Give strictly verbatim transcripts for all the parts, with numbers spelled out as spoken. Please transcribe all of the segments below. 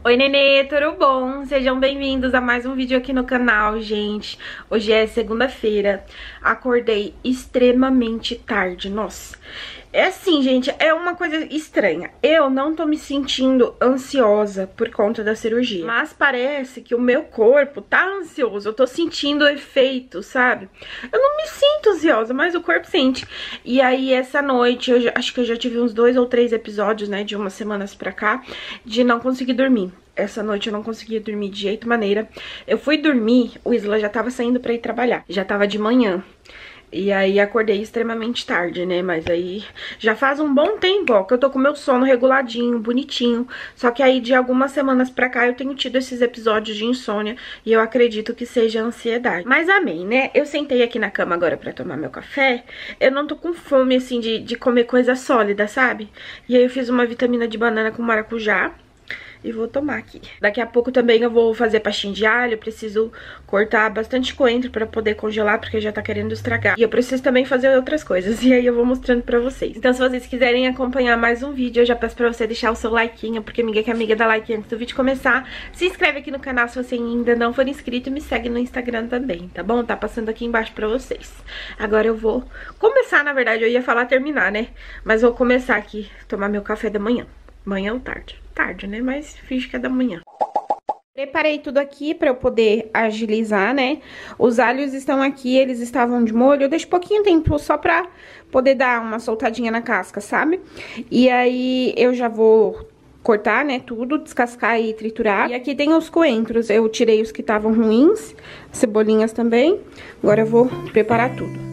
Oi, nenê, tudo bom? Sejam bem-vindos a mais um vídeo aqui no canal, gente. Hoje é segunda-feira, acordei extremamente tarde, nossa. É assim, gente, é uma coisa estranha. Eu não tô me sentindo ansiosa por conta da cirurgia, mas parece que o meu corpo tá ansioso. Eu tô sentindo o efeito, sabe? Eu não me sinto ansiosa, mas o corpo sente. E aí, essa noite, eu já, acho que eu já tive uns dois ou três episódios, né, de umas semanas pra cá, de não conseguir dormir. Essa noite eu não conseguia dormir de jeito maneira. Eu fui dormir, o Isla já tava saindo pra ir trabalhar. Já tava de manhã. E aí acordei extremamente tarde, né? Mas aí já faz um bom tempo, ó, que eu tô com meu sono reguladinho, bonitinho. Só que aí de algumas semanas pra cá eu tenho tido esses episódios de insônia e eu acredito que seja ansiedade. Mas amém, né? Eu sentei aqui na cama agora pra tomar meu café. Eu não tô com fome, assim, de, de comer coisa sólida, sabe? E aí eu fiz uma vitamina de banana com maracujá. E vou tomar aqui. Daqui a pouco também eu vou fazer pastinha de alho. Eu preciso cortar bastante coentro pra poder congelar, porque já tá querendo estragar. E eu preciso também fazer outras coisas. E aí eu vou mostrando pra vocês. Então se vocês quiserem acompanhar mais um vídeo, eu já peço pra você deixar o seu likeinho, porque amiga que é amiga dá like antes do vídeo começar. Se inscreve aqui no canal se você ainda não for inscrito. E me segue no Instagram também, tá bom? Tá passando aqui embaixo pra vocês. Agora eu vou começar, na verdade, eu ia falar terminar, né? Mas vou começar aqui, tomar meu café da manhã. Manhã ou tarde? Tarde, né? Mas finge que é da manhã. Preparei tudo aqui pra eu poder agilizar, né? Os alhos estão aqui, eles estavam de molho. Eu deixo pouquinho tempo só pra poder dar uma soltadinha na casca, sabe? E aí eu já vou cortar, né, tudo, descascar e triturar. E aqui tem os coentros, eu tirei os que estavam ruins, cebolinhas também. Agora eu vou preparar tudo.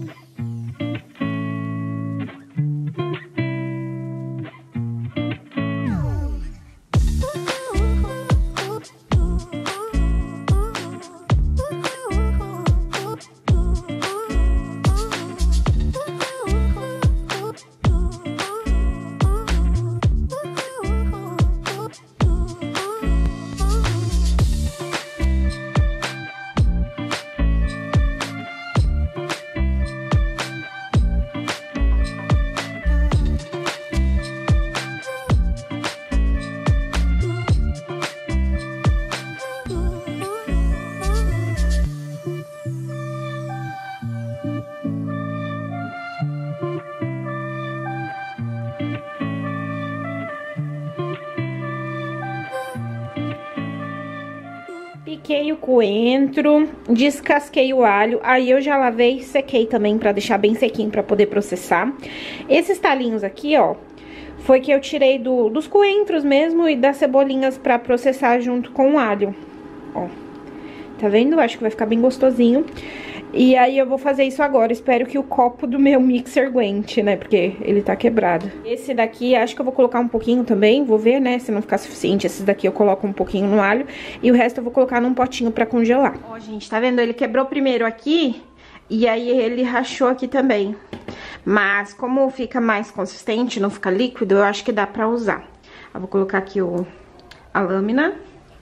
Piquei o coentro, descasquei o alho, aí eu já lavei e sequei também pra deixar bem sequinho pra poder processar. Esses talinhos aqui, ó, foi que eu tirei do, dos coentros mesmo e das cebolinhas pra processar junto com o alho, ó. Tá vendo? Acho que vai ficar bem gostosinho. E aí eu vou fazer isso agora, espero que o copo do meu mixer aguente, né, porque ele tá quebrado. Esse daqui, acho que eu vou colocar um pouquinho também, vou ver, né, se não ficar suficiente. Esses daqui eu coloco um pouquinho no alho e o resto eu vou colocar num potinho pra congelar. Ó, gente, tá vendo? Ele quebrou primeiro aqui e aí ele rachou aqui também. Mas como fica mais consistente, não fica líquido, eu acho que dá pra usar. Eu vou colocar aqui o, a lâmina.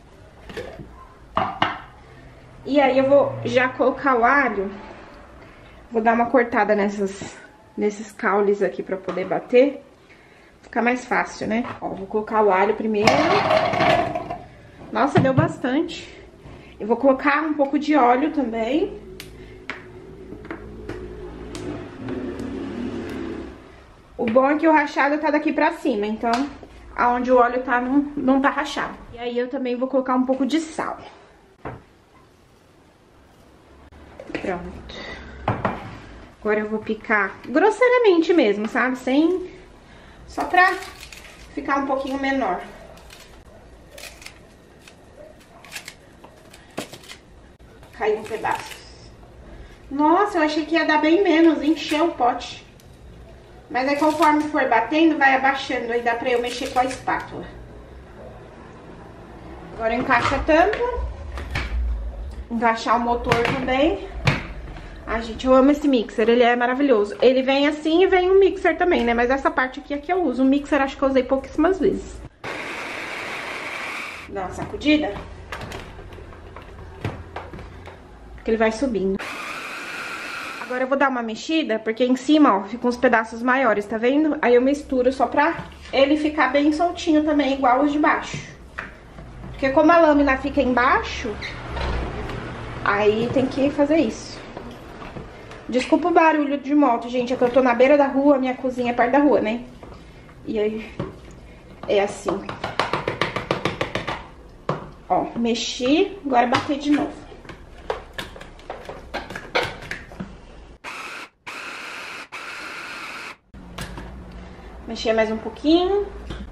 E aí eu vou já colocar o alho, vou dar uma cortada nessas, nesses caules aqui pra poder bater, ficar mais fácil, né? Ó, vou colocar o alho primeiro. Nossa, deu bastante. Eu vou colocar um pouco de óleo também. O bom é que o rachado tá daqui pra cima, então aonde o óleo tá não, não tá rachado. E aí eu também vou colocar um pouco de sal. Pronto. Agora eu vou picar grosseiramente mesmo, sabe? Sem... Só pra ficar um pouquinho menor. Caiu um pedaço. Nossa, eu achei que ia dar bem menos, encheu o pote. Mas aí conforme for batendo, vai abaixando, aí dá pra eu mexer com a espátula. Agora encaixa a tampa. Encaixar o motor também. Ai, gente, eu amo esse mixer, ele é maravilhoso. Ele vem assim e vem um mixer também, né? Mas essa parte aqui é que eu uso. O mixer acho que eu usei pouquíssimas vezes. Dá uma sacudida. Porque ele vai subindo. Agora eu vou dar uma mexida, porque em cima, ó, ficam uns pedaços maiores, tá vendo? Aí eu misturo só pra ele ficar bem soltinho também, igual os de baixo. Porque como a lâmina fica embaixo, aí tem que fazer isso. Desculpa o barulho de moto, gente, é que eu tô na beira da rua, minha cozinha é perto da rua, né? E aí, é assim. Ó, mexi, agora bater de novo. Mexer mais um pouquinho.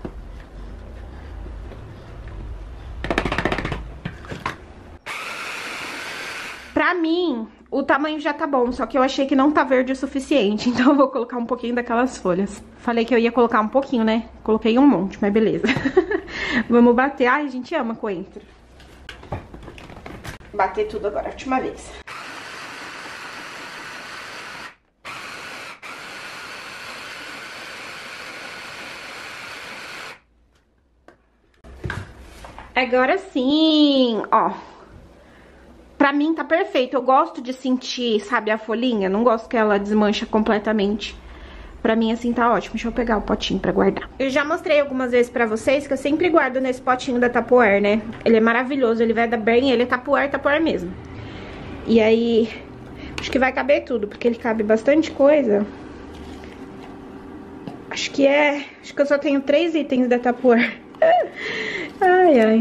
Pra mim, o tamanho já tá bom, só que eu achei que não tá verde o suficiente, então eu vou colocar um pouquinho daquelas folhas. Falei que eu ia colocar um pouquinho, né? Coloquei um monte, mas beleza. Vamos bater. Ai, a gente ama coentro. Bater tudo agora, última vez. Agora sim, ó. Pra mim tá perfeito, eu gosto de sentir, sabe, a folhinha, não gosto que ela desmancha completamente. Pra mim assim tá ótimo, deixa eu pegar o potinho pra guardar. Eu já mostrei algumas vezes pra vocês que eu sempre guardo nesse potinho da Tupperware, né? Ele é maravilhoso, ele veda bem, ele é Tupperware, Tupperware mesmo. E aí, acho que vai caber tudo, porque ele cabe bastante coisa. Acho que é, acho que eu só tenho três itens da Tupperware. Ai, ai.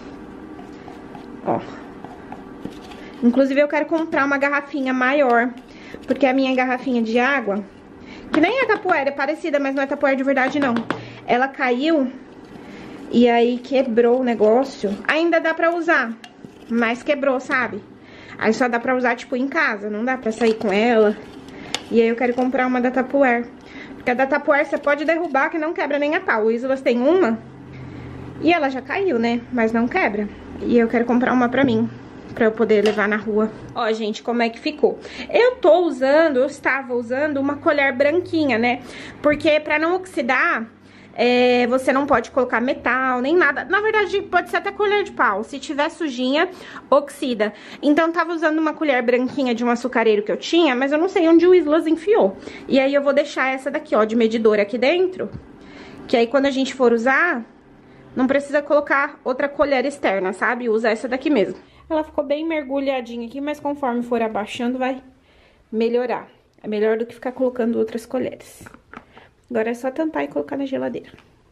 Ó. Inclusive eu quero comprar uma garrafinha maior, porque a minha garrafinha de água, que nem é Tupperware, é parecida, mas não é Tupperware de verdade não. Ela caiu e aí quebrou o negócio. Ainda dá pra usar, mas quebrou, sabe? Aí só dá pra usar, tipo, em casa, não dá pra sair com ela. E aí eu quero comprar uma da Tupperware. Porque a da Tupperware você pode derrubar que não quebra nem a pau. O Islas tem uma e ela já caiu, né? Mas não quebra. E eu quero comprar uma pra mim, pra eu poder levar na rua. Ó, gente, como é que ficou? Eu tô usando, eu estava usando uma colher branquinha, né? Porque pra não oxidar, é, você não pode colocar metal, nem nada. Na verdade, pode ser até colher de pau. Se tiver sujinha, oxida. Então, tava usando uma colher branquinha de um açucareiro que eu tinha, mas eu não sei onde o Islas enfiou. E aí, eu vou deixar essa daqui, ó, de medidor aqui dentro. Que aí, quando a gente for usar, não precisa colocar outra colher externa, sabe? Usa essa daqui mesmo. Ela ficou bem mergulhadinha aqui, mas conforme for abaixando, vai melhorar. É melhor do que ficar colocando outras colheres. Agora é só tampar e colocar na geladeira.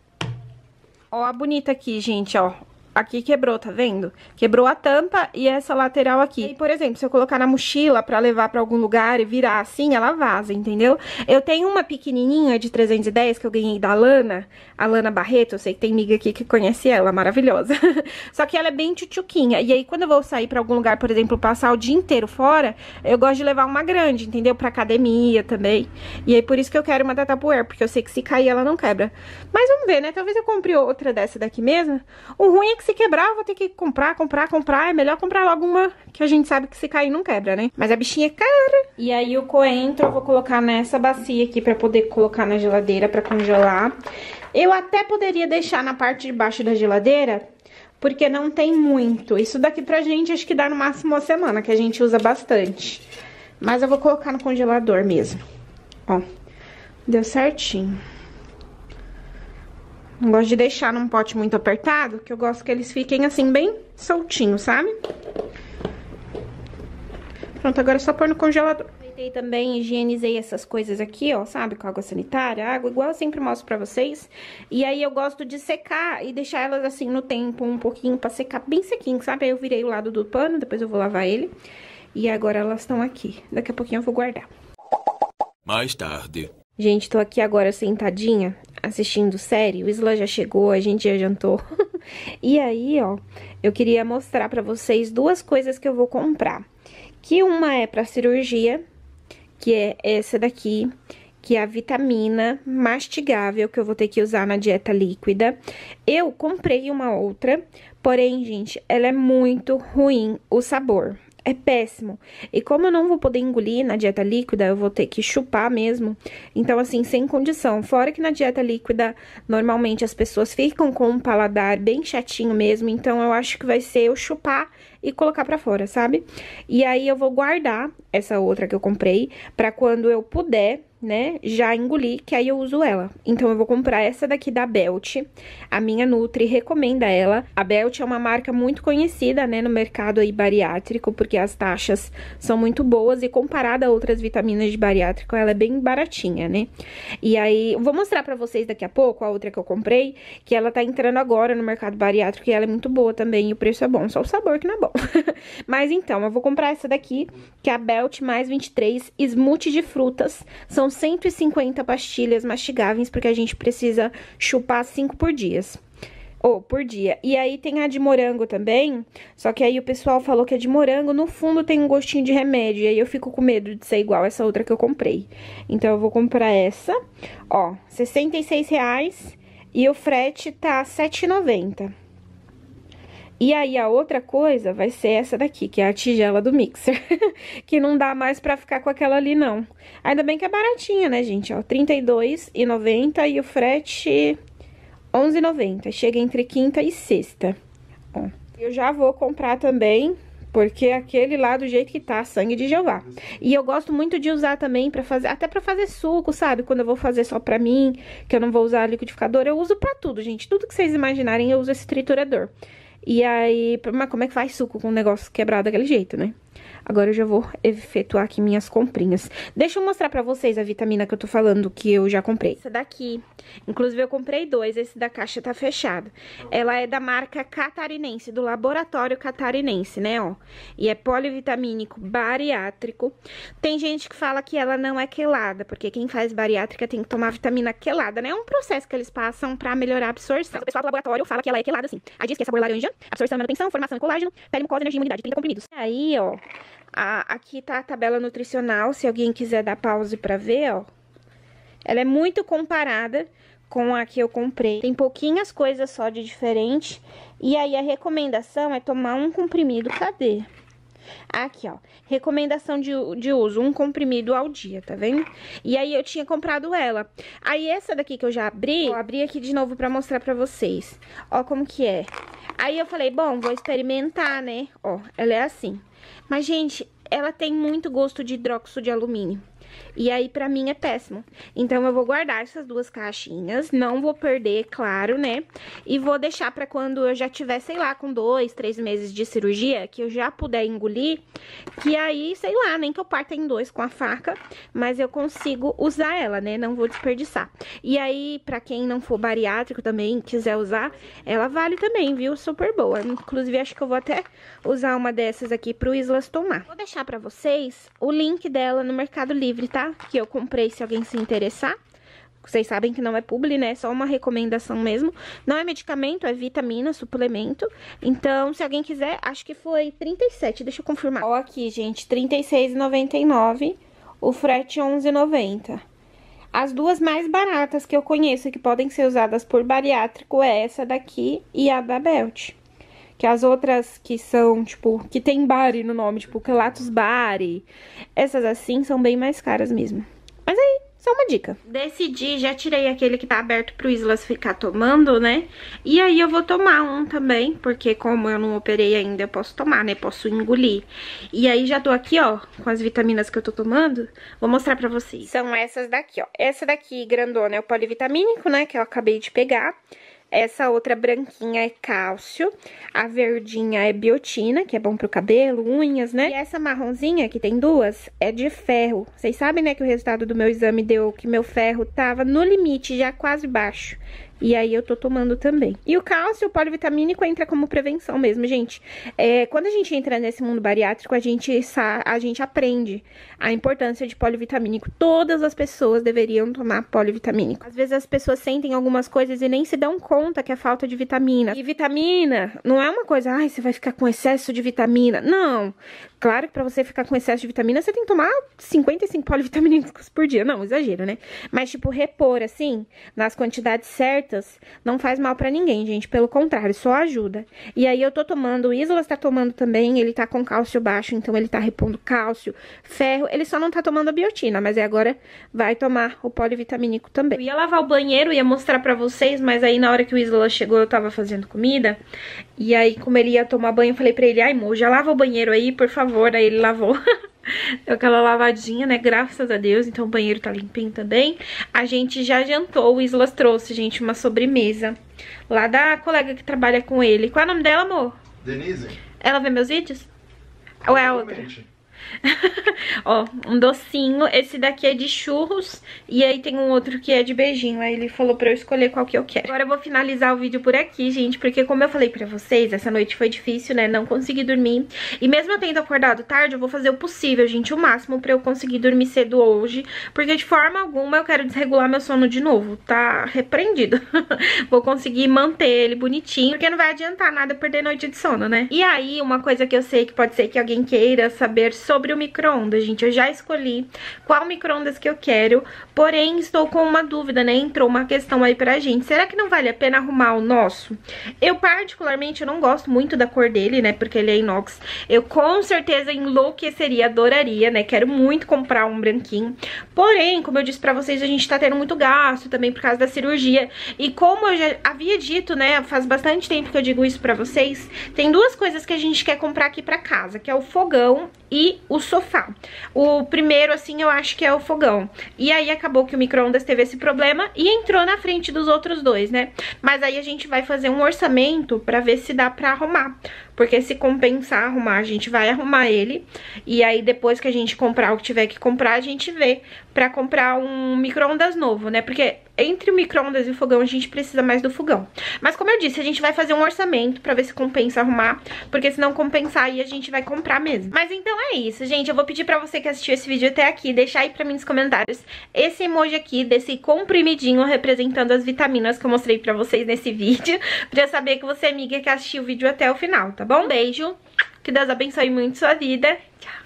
Ó a bonita aqui, gente, ó. Aqui quebrou, tá vendo? Quebrou a tampa e essa lateral aqui. E, por exemplo, se eu colocar na mochila pra levar pra algum lugar e virar assim, ela vaza, entendeu? Eu tenho uma pequenininha de trezentos e dez que eu ganhei da Lana, a Lana Barreto, eu sei que tem amiga aqui que conhece ela, maravilhosa. Só que ela é bem tchutchuquinha. E aí, quando eu vou sair pra algum lugar, por exemplo, passar o dia inteiro fora, eu gosto de levar uma grande, entendeu? Pra academia também. E aí, por isso que eu quero uma da Tupperware, porque eu sei que se cair ela não quebra. Mas vamos ver, né? Talvez eu compre outra dessa daqui mesmo. O ruim é que se quebrar, eu vou ter que comprar, comprar, comprar. É melhor comprar logo uma que a gente sabe que se cair não quebra, né? Mas a bichinha é cara. E aí o coentro eu vou colocar nessa bacia aqui pra poder colocar na geladeira pra congelar. Eu até poderia deixar na parte de baixo da geladeira, porque não tem muito. Isso daqui pra gente acho que dá no máximo uma semana, que a gente usa bastante. Mas eu vou colocar no congelador mesmo. Ó, deu certinho. Não gosto de deixar num pote muito apertado, que eu gosto que eles fiquem assim, bem soltinhos, sabe? Pronto, agora é só pôr no congelador. Aproveitei também, higienizei essas coisas aqui, ó, sabe? Com água sanitária, água, igual eu sempre mostro pra vocês. E aí eu gosto de secar e deixar elas assim no tempo, um pouquinho, pra secar bem sequinho, sabe? Aí eu virei o lado do pano, depois eu vou lavar ele. E agora elas estão aqui. Daqui a pouquinho eu vou guardar. Mais tarde. Gente, tô aqui agora sentadinha, assistindo série. O Isla já chegou, a gente já jantou. E aí, ó, eu queria mostrar pra vocês duas coisas que eu vou comprar. Que uma é pra cirurgia, que é essa daqui, que é a vitamina mastigável, que eu vou ter que usar na dieta líquida. Eu comprei uma outra, porém, gente, ela é muito ruim o sabor. É péssimo. E como eu não vou poder engolir na dieta líquida, eu vou ter que chupar mesmo. Então, assim, sem condição. Fora que na dieta líquida, normalmente as pessoas ficam com um paladar bem chatinho mesmo. Então, eu acho que vai ser eu chupar e colocar pra fora, sabe? E aí eu vou guardar essa outra que eu comprei pra quando eu puder, né, já engolir, que aí eu uso ela. Então eu vou comprar essa daqui da Belt. A minha Nutri recomenda ela. A Belt é uma marca muito conhecida, né, no mercado aí bariátrico, porque as taxas são muito boas e comparada a outras vitaminas de bariátrico, ela é bem baratinha, né? E aí, eu vou mostrar pra vocês daqui a pouco a outra que eu comprei, que ela tá entrando agora no mercado bariátrico e ela é muito boa também, e o preço é bom, só o sabor que não é bom. Mas então, eu vou comprar essa daqui, que é a Belt mais vinte e três Smoothie de frutas. São cento e cinquenta pastilhas mastigáveis, porque a gente precisa chupar cinco por dia. Ou, oh, por dia. E aí tem a de morango também, só que aí o pessoal falou que a de morango, no fundo, tem um gostinho de remédio, e aí eu fico com medo de ser igual essa outra que eu comprei. Então, eu vou comprar essa, ó, sessenta e seis reais, e o frete tá sete reais e noventa centavos. E aí, a outra coisa vai ser essa daqui, que é a tigela do mixer, que não dá mais pra ficar com aquela ali, não. Ainda bem que é baratinha, né, gente? Ó, trinta e dois reais e noventa centavos e o frete onze reais e noventa centavos. Chega entre quinta e sexta. Ó, eu já vou comprar também, porque aquele lá do jeito que tá, sangue de Jeová. E eu gosto muito de usar também pra fazer, até pra fazer suco, sabe? Quando eu vou fazer só pra mim, que eu não vou usar liquidificador, eu uso pra tudo, gente. Tudo que vocês imaginarem, eu uso esse triturador. E aí, mas como é que faz suco com um negócio quebrado daquele jeito, né? Agora eu já vou efetuar aqui minhas comprinhas. Deixa eu mostrar pra vocês a vitamina que eu tô falando, que eu já comprei. Essa daqui, inclusive eu comprei dois, esse da caixa tá fechado. Ela é da marca Catarinense, do laboratório Catarinense, né, ó. E é polivitamínico bariátrico. Tem gente que fala que ela não é quelada, porque quem faz bariátrica tem que tomar vitamina quelada, né? É um processo que eles passam pra melhorar a absorção. O pessoal do laboratório fala que ela é quelada, sim. Aí diz que é sabor laranja, absorção e manutenção, formação e colágeno, pele, mucosa, energia e imunidade, trinta comprimidos. E aí, ó, a, aqui tá a tabela nutricional, se alguém quiser dar pause pra ver, ó. Ela é muito comparada com a que eu comprei. Tem pouquinhas coisas só de diferente. E aí, a recomendação é tomar um comprimido, cadê? Aqui, ó, recomendação de, de uso, um comprimido ao dia, tá vendo? E aí, eu tinha comprado ela. Aí, essa daqui que eu já abri, eu abri aqui de novo pra mostrar pra vocês. Ó como que é. Aí, eu falei, bom, vou experimentar, né? Ó, ela é assim. Mas, gente, ela tem muito gosto de hidróxido de alumínio. E aí, pra mim, é péssimo. Então, eu vou guardar essas duas caixinhas, não vou perder, claro, né? E vou deixar pra quando eu já tiver, sei lá, com dois, três meses de cirurgia, que eu já puder engolir, que aí, sei lá, nem que eu parta em dois com a faca, mas eu consigo usar ela, né? Não vou desperdiçar. E aí, pra quem não for bariátrico também, quiser usar, ela vale também, viu? Super boa. Inclusive, acho que eu vou até usar uma dessas aqui pro Islas tomar. Vou deixar pra vocês o link dela no Mercado Livre, tá? Que eu comprei, se alguém se interessar. Vocês sabem que não é publi, né? É só uma recomendação mesmo. Não é medicamento, é vitamina, suplemento. Então, se alguém quiser, acho que foi trinta e sete, deixa eu confirmar. Ó, aqui, gente, trinta e seis reais e noventa e nove centavos, o frete onze reais e noventa centavos. As duas mais baratas que eu conheço que podem ser usadas por bariátrico é essa daqui e a da Belt. Que as outras que são, tipo, que tem Bari no nome, tipo, Quelatus Bari, essas assim são bem mais caras mesmo. Mas aí, só uma dica. Decidi, já tirei aquele que tá aberto pro Islas ficar tomando, né? E aí eu vou tomar um também, porque como eu não operei ainda, eu posso tomar, né? Posso engolir. E aí já tô aqui, ó, com as vitaminas que eu tô tomando, vou mostrar pra vocês. São essas daqui, ó. Essa daqui, grandona, é o polivitamínico, né? Que eu acabei de pegar. Essa outra branquinha é cálcio, a verdinha é biotina, que é bom pro cabelo, unhas, né? E essa marronzinha, que tem duas, é de ferro. Vocês sabem, né, que o resultado do meu exame deu que meu ferro tava no limite, já quase baixo. E aí, eu tô tomando também. E o cálcio, o polivitamínico, entra como prevenção mesmo, gente. É, quando a gente entra nesse mundo bariátrico, a gente, a gente aprende a importância de polivitamínico. Todas as pessoas deveriam tomar polivitamínico. Às vezes, as pessoas sentem algumas coisas e nem se dão conta que é falta de vitamina. E vitamina não é uma coisa, ai, você vai ficar com excesso de vitamina. Não. Claro que pra você ficar com excesso de vitamina, você tem que tomar cinquenta e cinco polivitamínicos por dia. Não, exagero, né? Mas, tipo, repor, assim, nas quantidades certas, não faz mal pra ninguém, gente. Pelo contrário, só ajuda. E aí eu tô tomando, o Islas tá tomando também, ele tá com cálcio baixo, então ele tá repondo cálcio, ferro. Ele só não tá tomando a biotina, mas agora vai tomar o polivitamínico também. Eu ia lavar o banheiro, ia mostrar pra vocês, mas aí na hora que o Islas chegou, eu tava fazendo comida. E aí, como ele ia tomar banho, eu falei pra ele, ai, amor, já lava o banheiro aí, por favor. Aí ele lavou. Deu aquela lavadinha, né? Graças a Deus. Então o banheiro tá limpinho também. A gente já jantou. O Islas trouxe, gente, uma sobremesa lá da colega que trabalha com ele. Qual é o nome dela, amor? Denise. Ela vê meus vídeos? Ou é a outra? Ó, um docinho. Esse daqui é de churros. E aí tem um outro que é de beijinho. Aí ele falou pra eu escolher qual que eu quero. Agora eu vou finalizar o vídeo por aqui, gente. Porque como eu falei pra vocês, essa noite foi difícil, né? Não consegui dormir. E mesmo eu tendo acordado tarde, eu vou fazer o possível, gente. O máximo pra eu conseguir dormir cedo hoje. Porque de forma alguma eu quero desregular meu sono de novo. Tá repreendido. Vou conseguir manter ele bonitinho. Porque não vai adiantar nada perder noite de sono, né? E aí, uma coisa que eu sei que pode ser que alguém queira saber sobre o micro-ondas, gente, eu já escolhi qual micro-ondas que eu quero, porém estou com uma dúvida, né, entrou uma questão aí pra gente, será que não vale a pena arrumar o nosso? Eu particularmente, eu não gosto muito da cor dele, né, porque ele é inox, eu com certeza enlouqueceria, adoraria, né, quero muito comprar um branquinho, porém, como eu disse pra vocês, a gente tá tendo muito gasto também por causa da cirurgia, e como eu já havia dito, né, faz bastante tempo que eu digo isso pra vocês, tem duas coisas que a gente quer comprar aqui pra casa, que é o fogão e o sofá. O primeiro, assim, eu acho que é o fogão. E aí acabou que o micro-ondas teve esse problema e entrou na frente dos outros dois, né? Mas aí a gente vai fazer um orçamento pra ver se dá pra arrumar. Porque se compensar arrumar, a gente vai arrumar ele. E aí depois que a gente comprar o que tiver que comprar, a gente vê pra comprar um micro-ondas novo, né? Porque entre o micro-ondas e o fogão, a gente precisa mais do fogão. Mas como eu disse, a gente vai fazer um orçamento pra ver se compensa arrumar. Porque se não compensar, aí a gente vai comprar mesmo. Mas então é isso, gente. Eu vou pedir pra você que assistiu esse vídeo até aqui, deixar aí pra mim nos comentários esse emoji aqui, desse comprimidinho representando as vitaminas que eu mostrei pra vocês nesse vídeo. Pra eu saber que você é amiga que assistiu o vídeo até o final, tá bom? Beijo, que Deus abençoe muito sua vida. Tchau!